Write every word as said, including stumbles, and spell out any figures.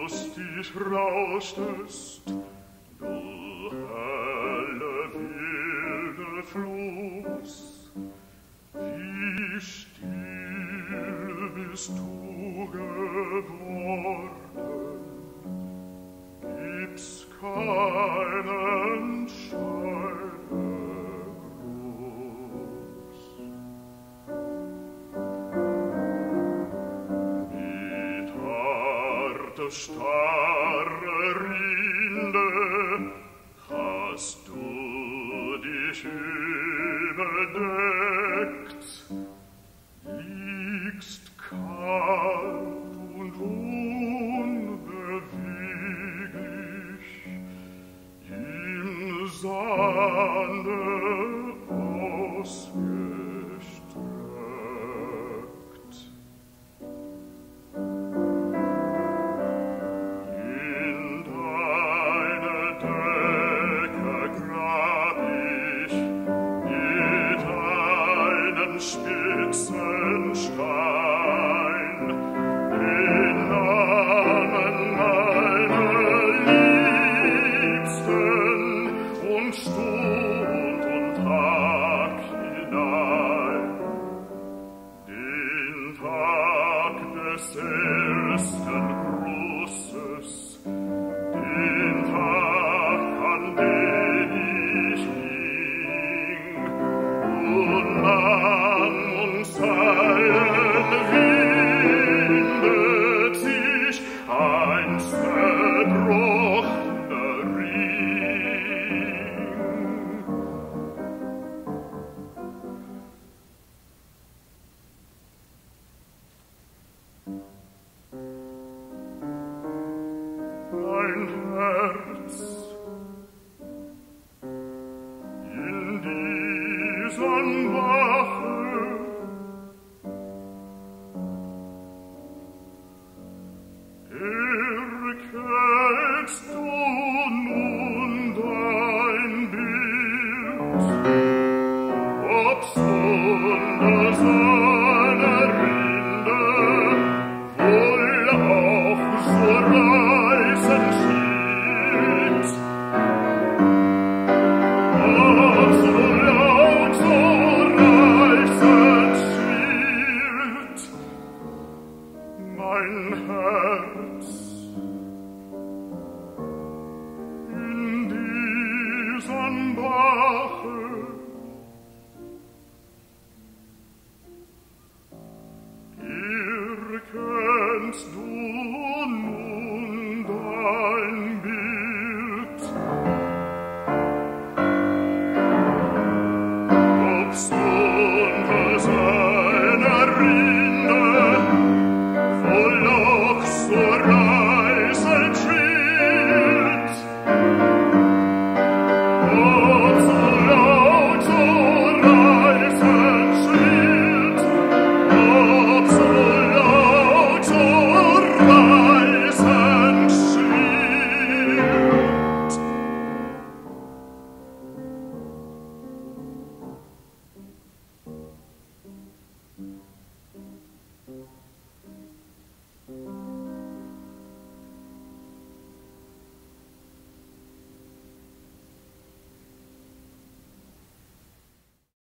lustig rauschtest, du helle wilde Fluss, wie still bist du geworden, gibt's keinen Scheidegruß. Mit harte, starre Rinde hast du dich überdeckt, liegst kalt und unbeweglich im Sande ausgestreckt. In deine Decke grab ich mit einem spitzen Stein den Namen meiner Liebsten und Stund und Tag hinein, den Tag des ersten Grusses, den Tag, an den ich ging und nahm uns einen windet sich ein zerbrochener Ring. Mein Herz in diesem Bache erkältst